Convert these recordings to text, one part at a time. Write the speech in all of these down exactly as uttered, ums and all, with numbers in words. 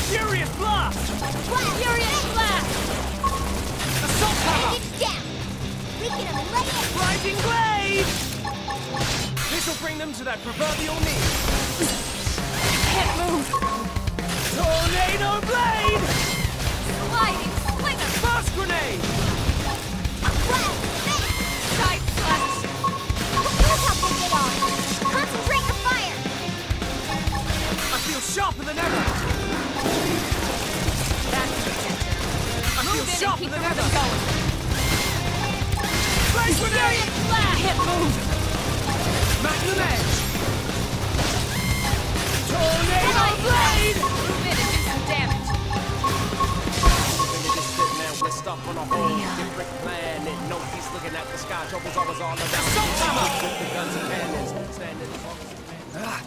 Furious Blast! Furious Blast! Assault Hammer! It's down! We can lay it! Rising Blade! This'll bring them to that proverbial knee. Can't move! Tornado Blade! Sliding Slinger! Fast Grenade! Side slash! Here's how we get on! Concentrate your fire! I feel sharper than ever! That's the center. I feel Move in and sharper keep than the ever! rhythm going! Flame Grenade! Furious Blast! Can't move! Magnum Edge! Tornado Blade! Move in and do some damage! We're stuck on a whole different planet. No peace looking at the sky. Trouble's always all around. Assault Hammer! With the guns and cannons. Standing as long as a man.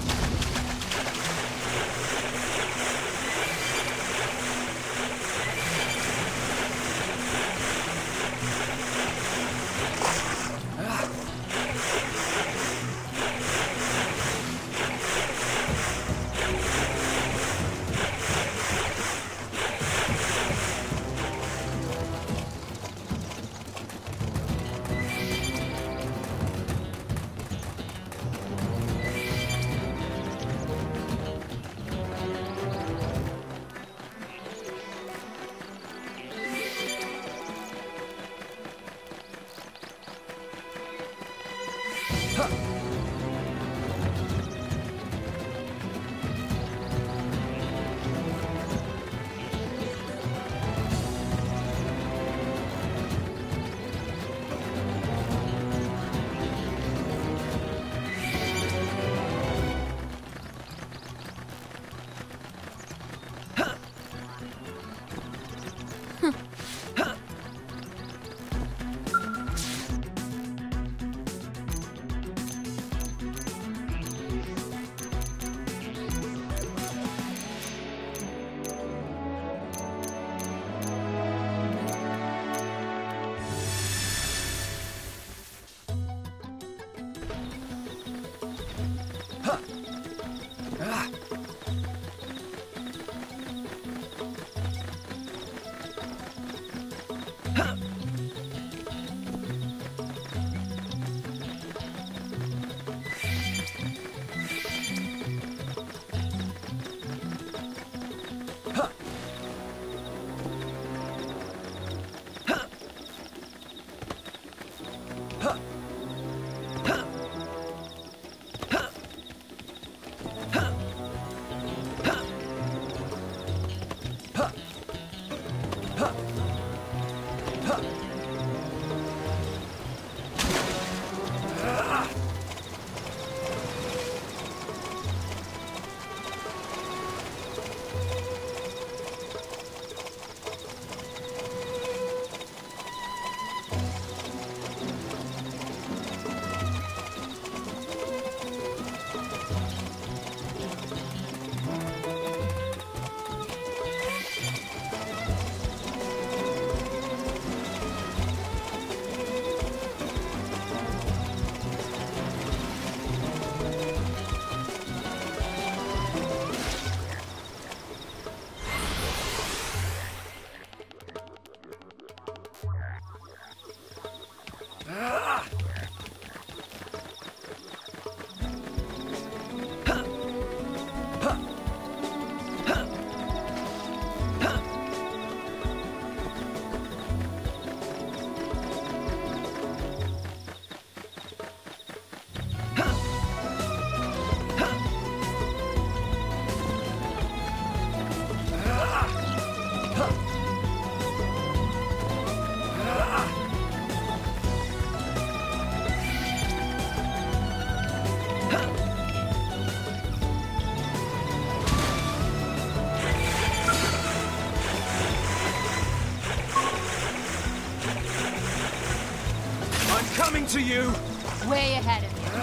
Coming to you! Way ahead of you.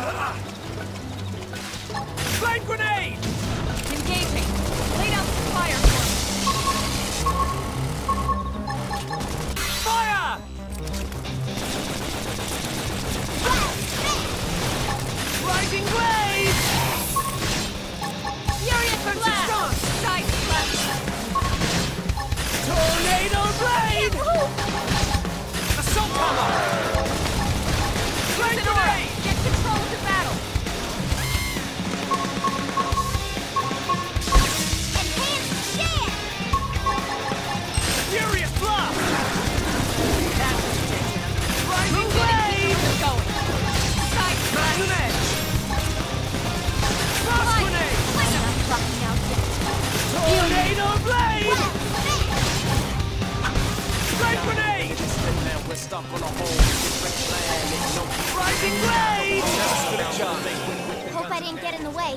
Flame Grenade! Engaging. Lay down some fire for me. Fire! Rising Blade! Furious Blast! Side slash! stuck on a whole different planet. No Rising blade! Hope I didn't get in the way.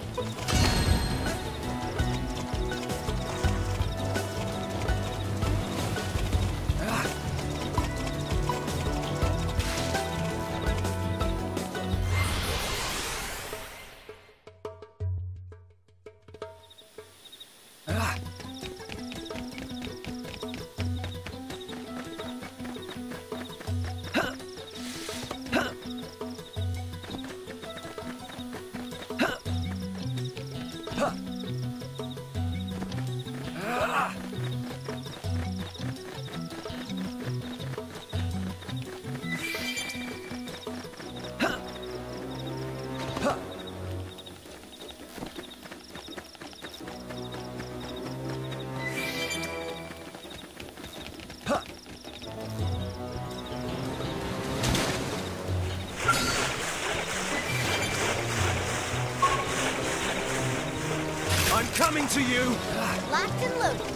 I'm coming to you! Locked and loaded.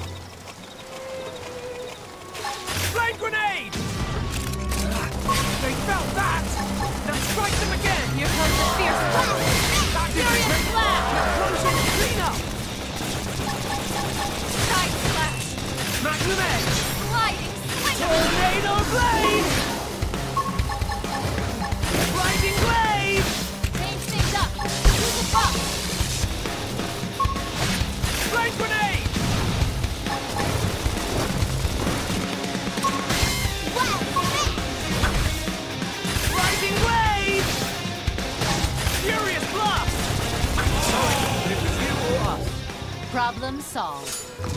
Flame grenade! They felt that! Now strike them again! Here comes the fierce blast! Furious blast! Explosion cleanup! Side slash! Magnum edge! Sliding swing! Tornado blade! Rising blade! Change things up! Use a buff! Flame grenade! Well, fit! Rising blade! Furious blast! Sorry, but it was you or us. Problem solved.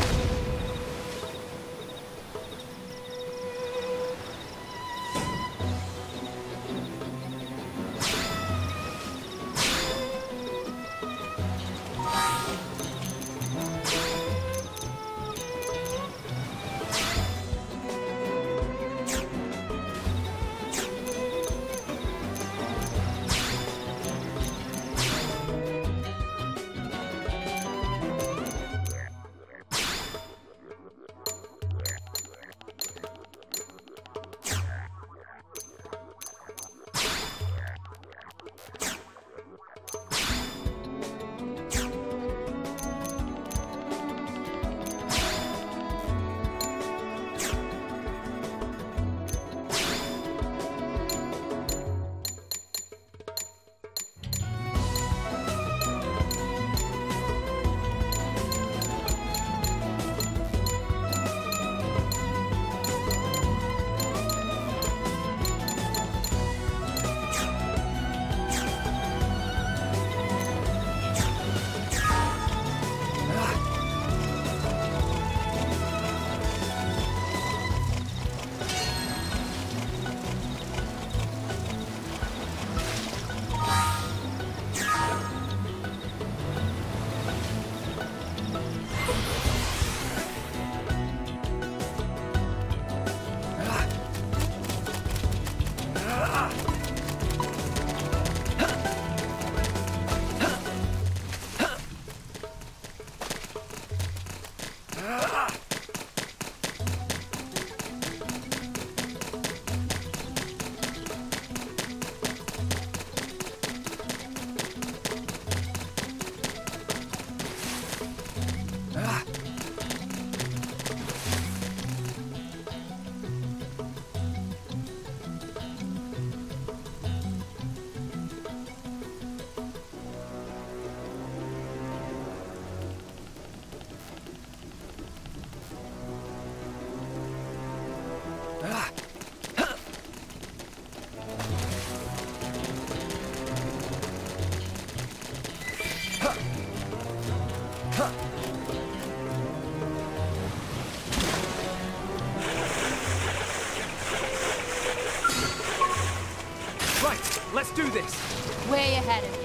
Right, let's do this. Way ahead of you.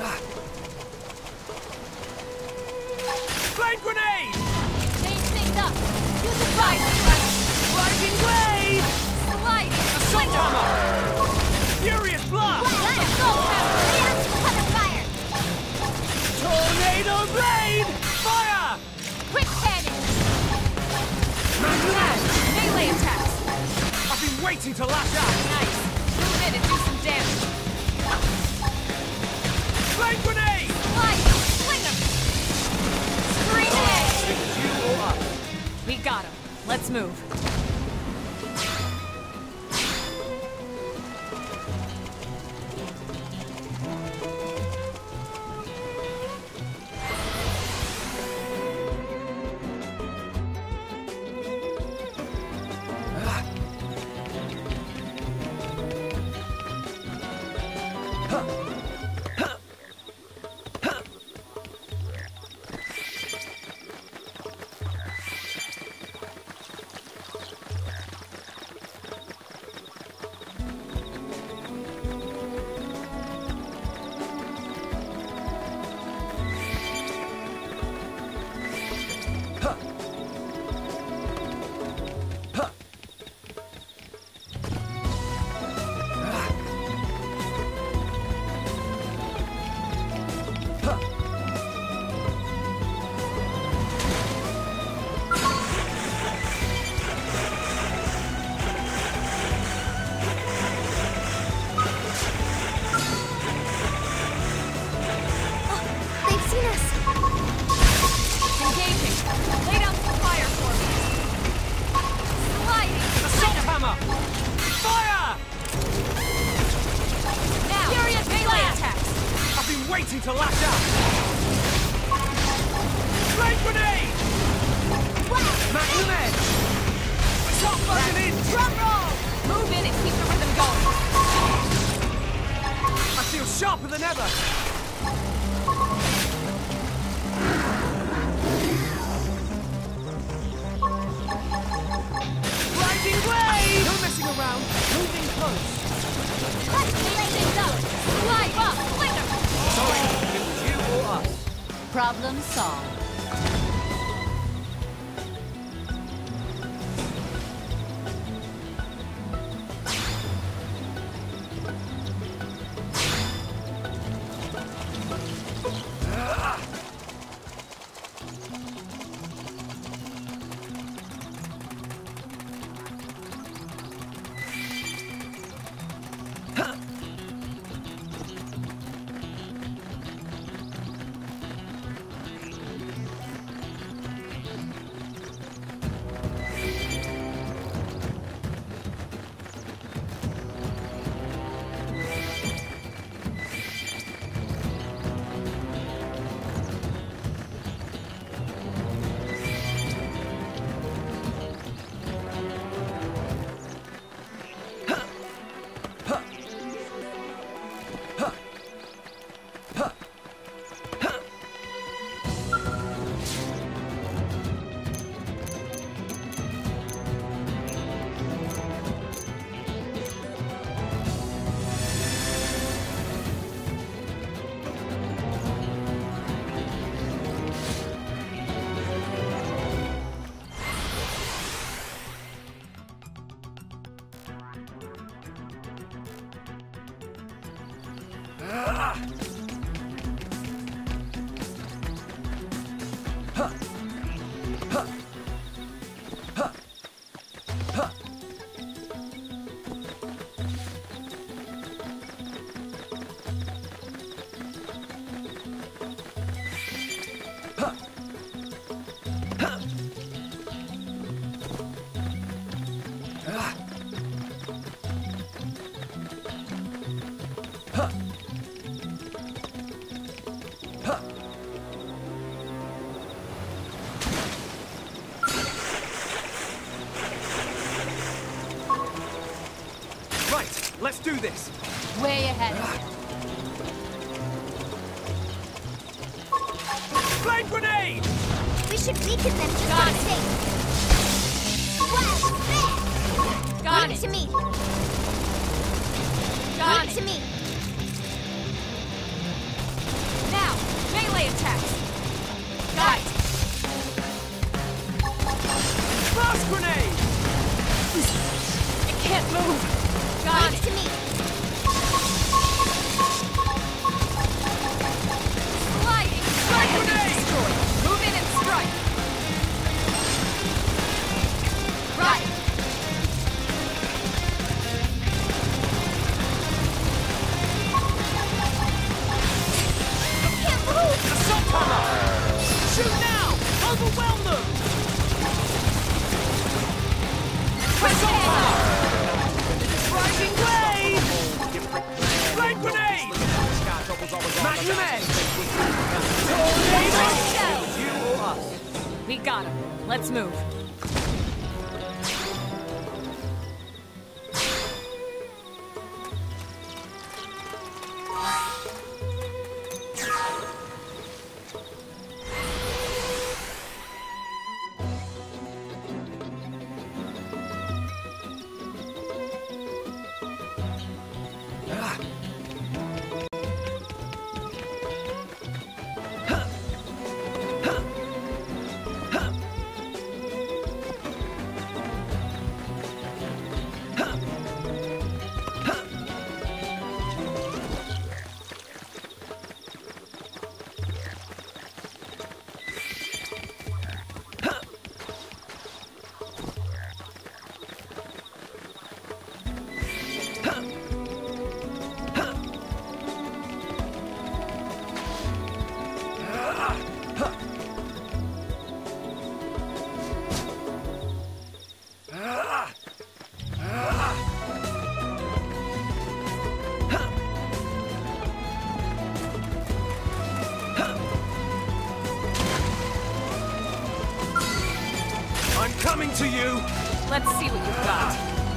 Flame grenade! Change things up! Use a rising blast! Rising blade! Sliding Assault armor! Furious blast! Let it go! React to weather fire! Tornado blade! Fire! Quick cannon! Magnum edge! Melee attacks. I've been waiting to lash out! Nice. Move in and do some damage. Flame grenade! Light! Fling him! Grenade! It's you or us. We got him. Let's move. Waiting to lash out! Flame grenade! Magnum edge! Stop buzzing in! Drum roll! Move in and keep the rhythm going. I feel sharper than ever! Blinding wave! No messing around, moving close. Let's play things up. Slide up! Fling him! Sorry, it was you or us. Problem solved. Right, let's do this. Way ahead of you. Flame grenade! We should weaken them just Got for it. sake. Well, there! Got Leave it. to me. Got Leave it. to me. Now, melee attacks. Got it. Blast grenade! It can't move. Got Leave it. to me. Sliding. Strike has been destroyed. Move in and strike. Right. Let's move. Coming to you! Let's see what you've got.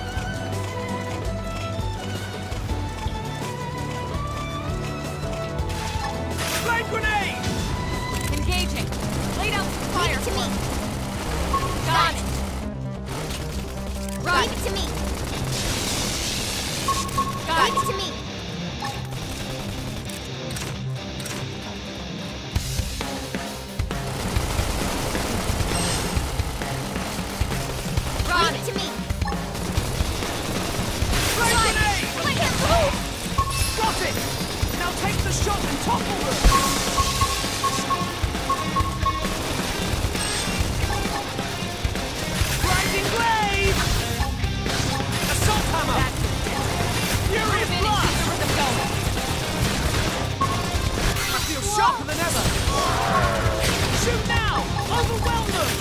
Flame grenade! Engaging. Lay down some fire. Leave it to me. Got it. Right. Leave it to me. Got Leave it. it to me. Got Leave it. it to me. Flame grenade! I can't move. Got it! Now take the shot and topple them! Blinding blade! Assault hammer! Furious blast! I feel sharper than ever! Shoot now! Overwhelm them!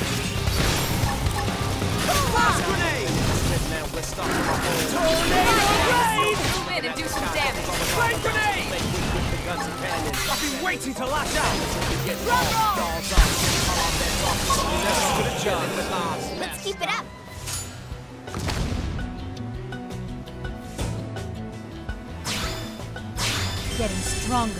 Blast grenade! Now we're stuck in a hole. Tornado blade! Move in and do some damage. Flame grenade! With the guns and cannons. I've been waiting to lash out! Get all dolls up. All bets off. Never could have done the last. Let's keep it up. Getting stronger.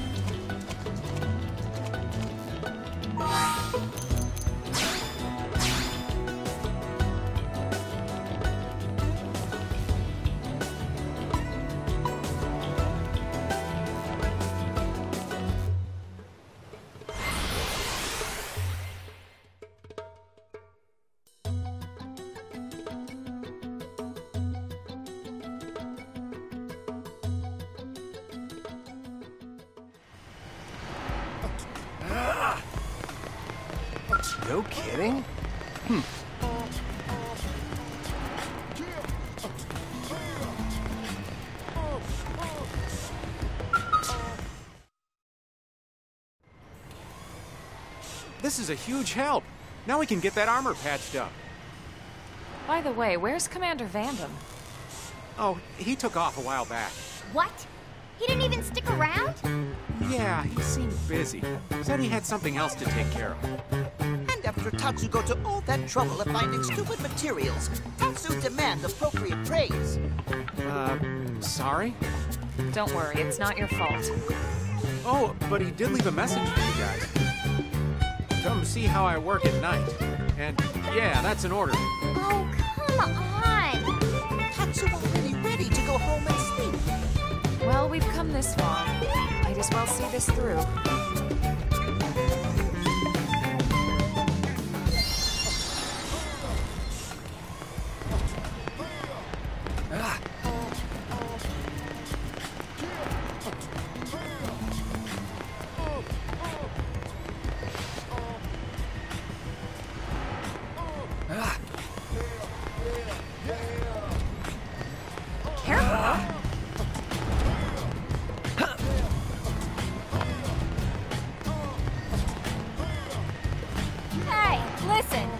No kidding? Hmm. This is a huge help. Now we can get that armor patched up. By the way, where's Commander Vandam? Oh, he took off a while back. What? He didn't even stick around? Yeah, he seemed busy. Said he had something else to take care of. And after Tatsu go to all that trouble of finding stupid materials, Tatsu demand appropriate praise. Uh, sorry? Don't worry, it's not your fault. Oh, but he did leave a message for you guys. Come see how I work at night. And yeah, that's an order. Oh, come on. Tatsu already ready to go home and sleep. Well, we've come this far. Might as well see this through. Hey, listen.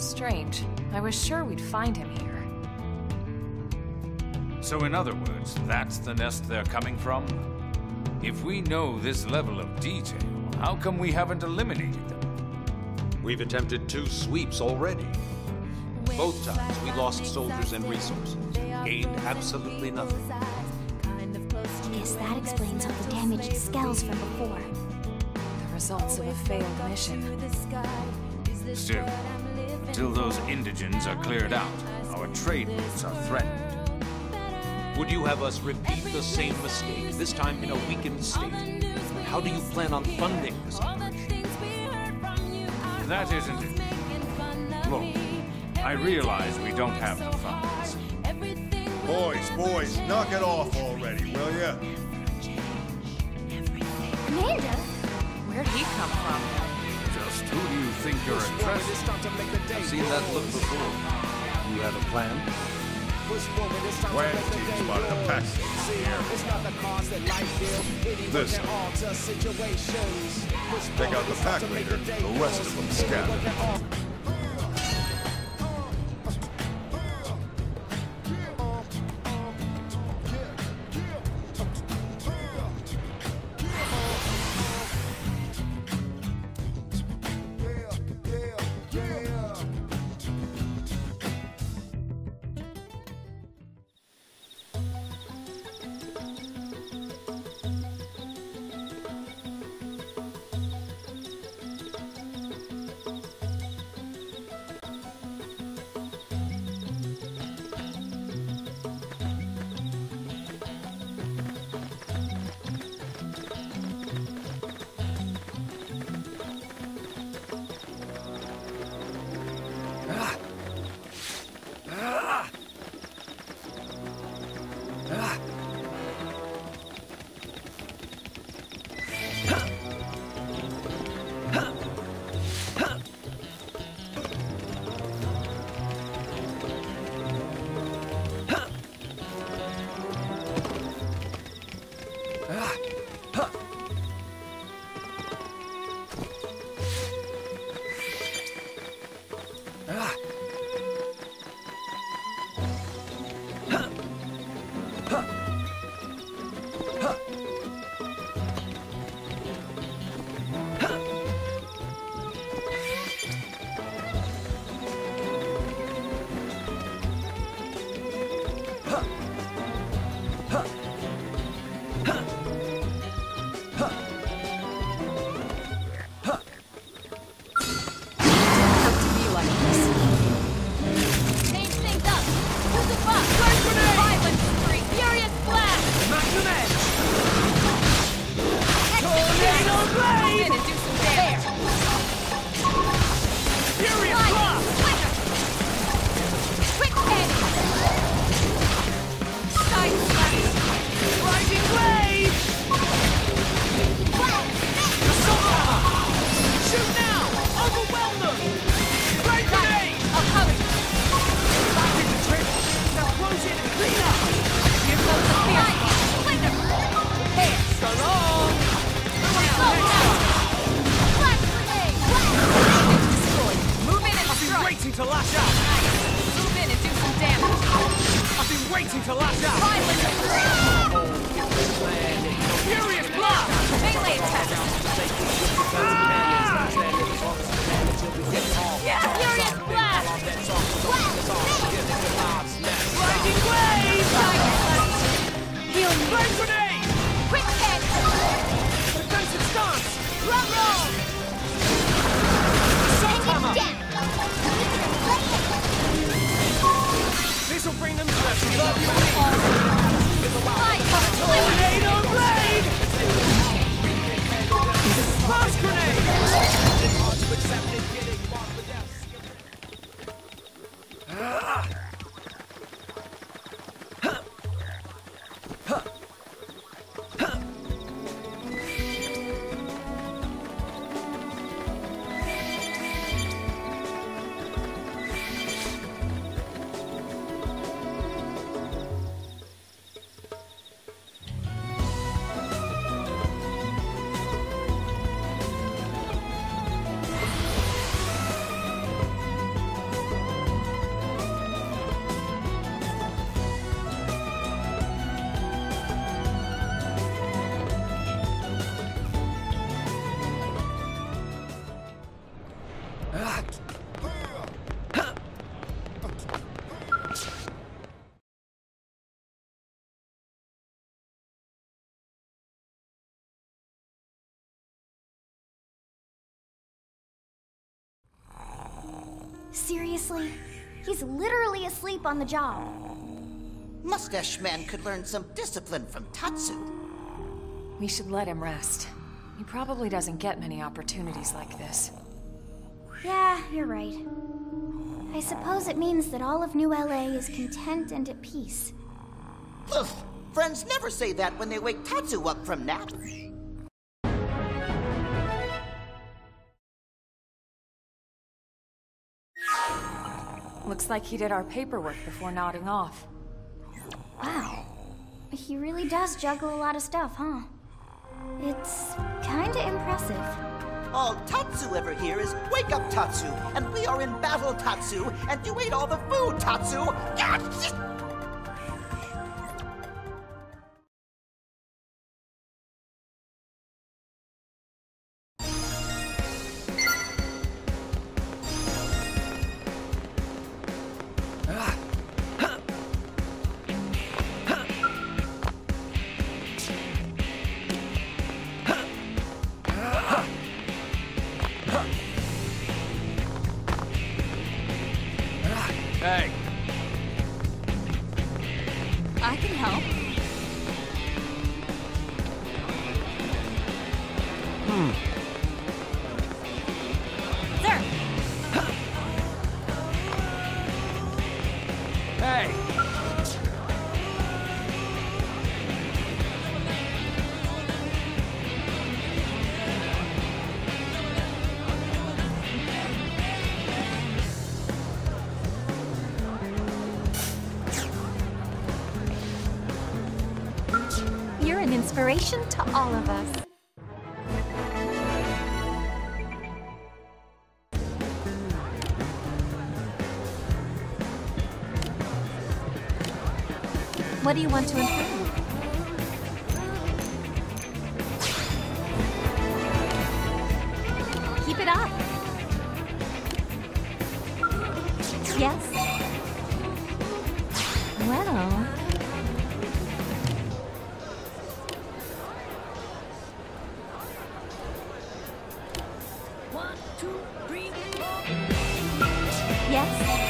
Strange. I was sure we'd find him here. So in other words, that's the nest they're coming from? If we know this level of detail, how come we haven't eliminated them? We've attempted two sweeps already. Both times we lost soldiers and resources, gained absolutely nothing. Guess that explains all the damaged skells from before. The results of a failed mission. Still, until those indigens are cleared out, our trade routes are threatened. Would you have us repeat the same mistake, this time in a weakened state? How do you plan on funding this operation? That isn't it. Look, I realize we don't have the funds. Boys, boys, knock it off already, will ya? Amanda? Where'd he come from? Just who do you think you're addressing? I've seen that look before. You have a plan? Wham team spotted a pack here. Listen. Take out the pack leader, the rest of them scatter. Seriously? He's literally asleep on the job. Mustache Man could learn some discipline from Tatsu. We should let him rest. He probably doesn't get many opportunities like this. Yeah, you're right. I suppose it means that all of New L A is content and at peace. Ugh, friends never say that when they wake Tatsu up from nap. Looks like he did our paperwork before nodding off. Wow. He really does juggle a lot of stuff, huh? It's kinda impressive. All Tatsu ever hear is, "Wake up, Tatsu!" And we are in battle, Tatsu! And you ate all the food, Tatsu! Gah! Hey. I can help. Hmm. Sir! Hey. You're an inspiration to all of us. What do you want to improve? Keep it up. Yes? Well... One, two, three, four. Yes?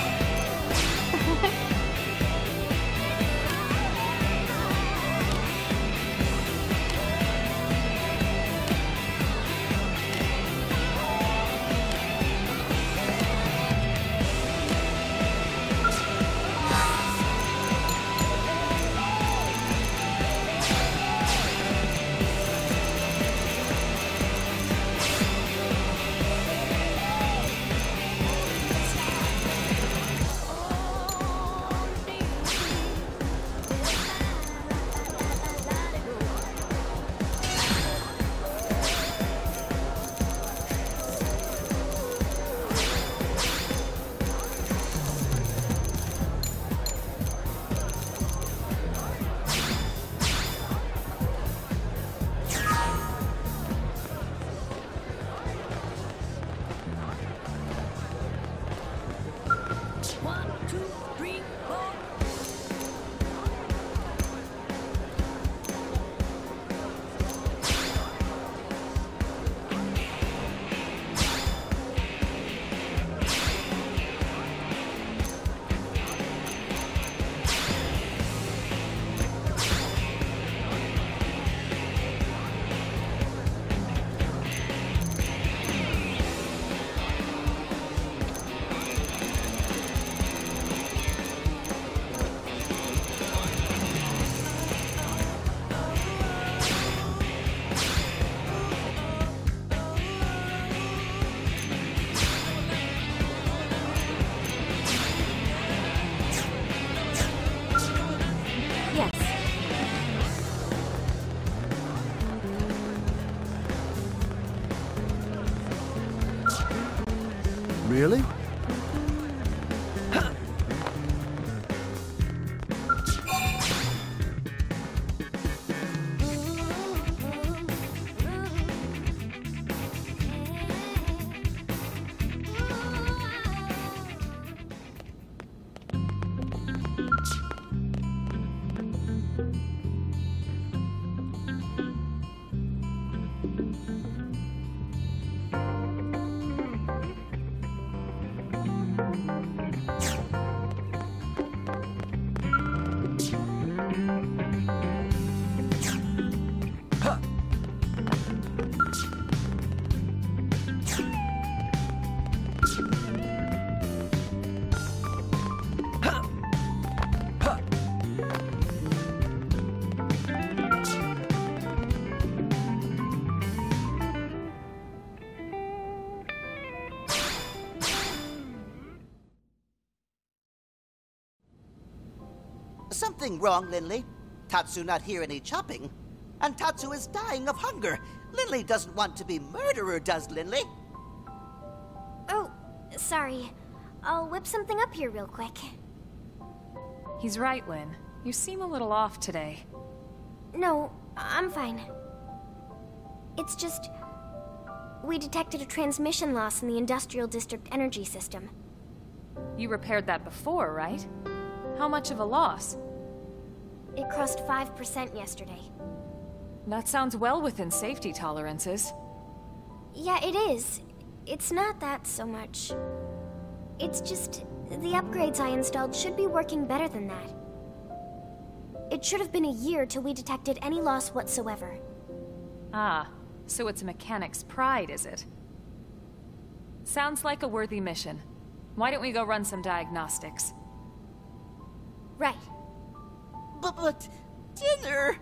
Really? Something wrong, Linley? Tatsu not hear any chopping. And Tatsu is dying of hunger. Linley doesn't want to be murderer, does Linley? Oh, sorry. I'll whip something up here real quick. He's right, Lynn. You seem a little off today. No, I'm fine. It's just... we detected a transmission loss in the Industrial District energy system. You repaired that before, right? How much of a loss? It crossed five percent yesterday. That sounds well within safety tolerances. Yeah, it is. It's not that so much. It's just... the upgrades I installed should be working better than that. It should have been a year till we detected any loss whatsoever. Ah, so it's a mechanic's pride, is it? Sounds like a worthy mission. Why don't we go run some diagnostics? Right. But, but dinner...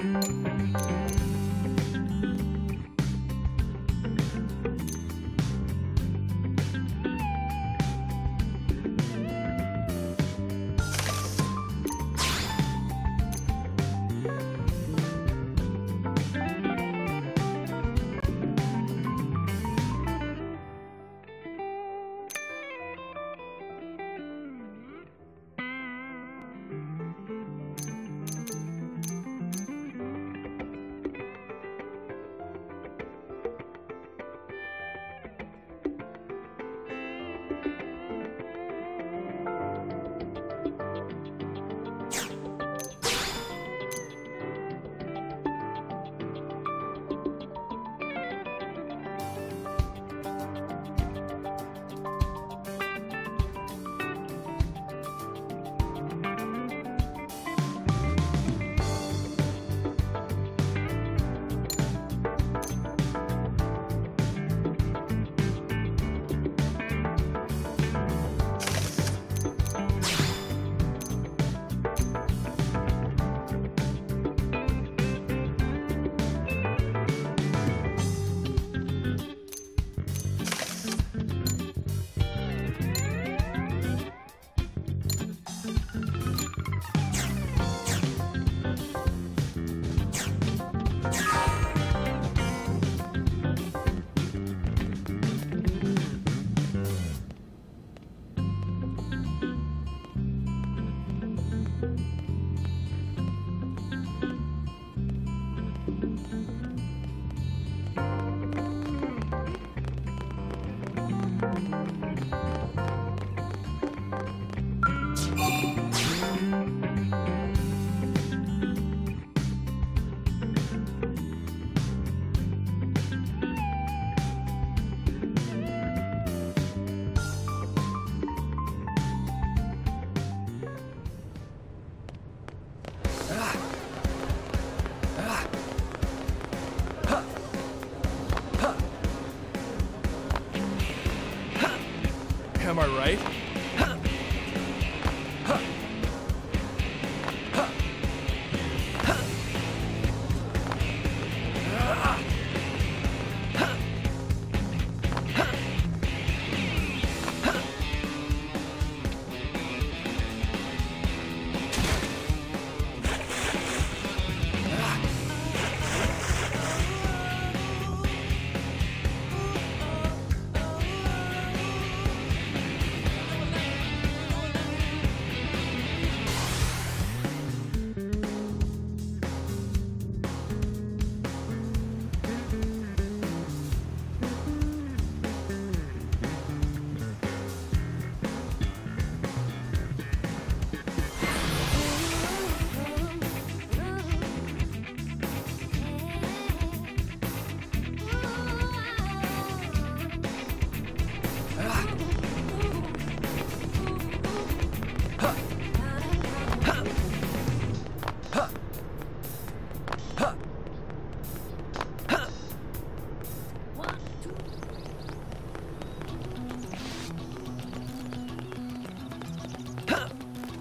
Am I right?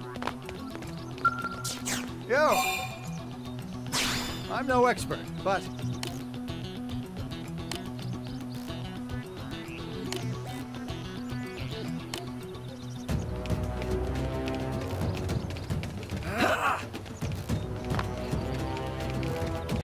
Yo! I'm no expert, but